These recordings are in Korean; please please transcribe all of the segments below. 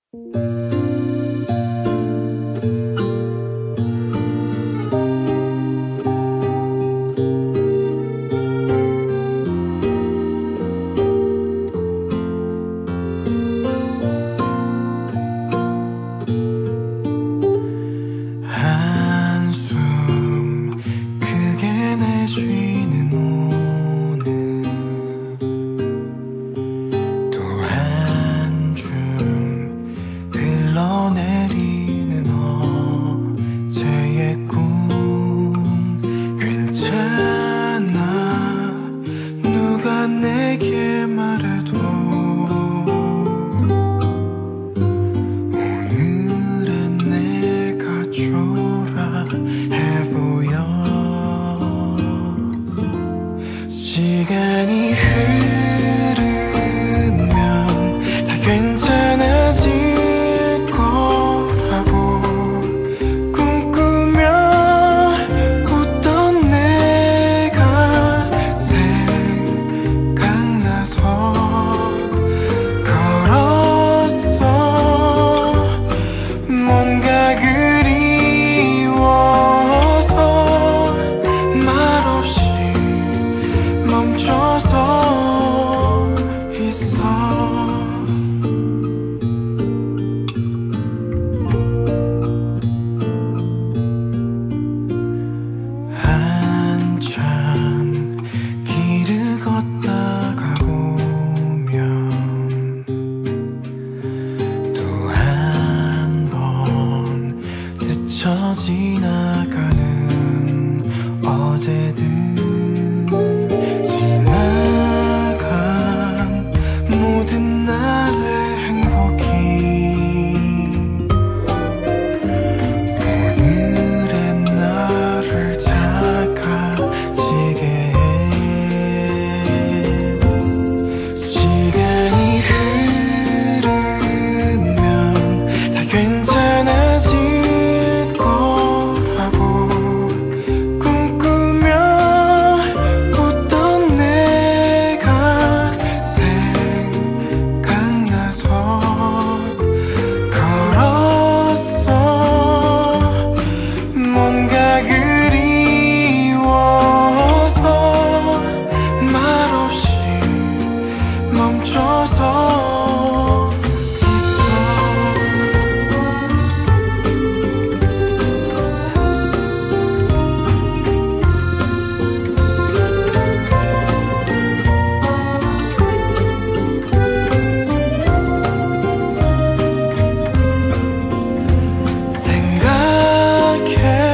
시간이 흐르면 다 괜찮아질 거라고 꿈꾸며 웃던 내가 생각나서 걸었어. 뭔가 그리워서 말없이 멈춰서 있어. 한참 길을 걷다가 보면 또 한 번 스쳐 지나가는 어제들, 지나간 모든 날의 행복이 오늘의 나를 작아지게 해. 시간이 흐르면 다 괜찮아질 거라고 꿈꾸며 웃던 내가 생각나서 걸었어. 뭔가 그리워서 말없이 멈춰서 있어. 생각해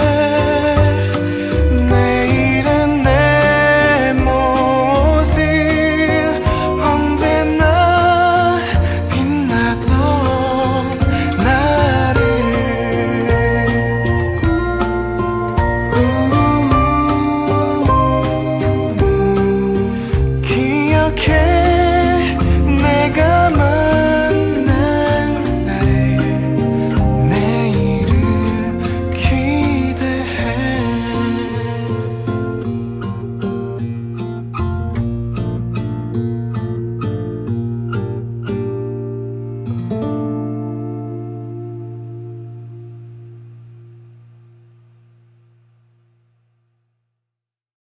내일은 내 모습, 언제나 빛나던 나를 기억해.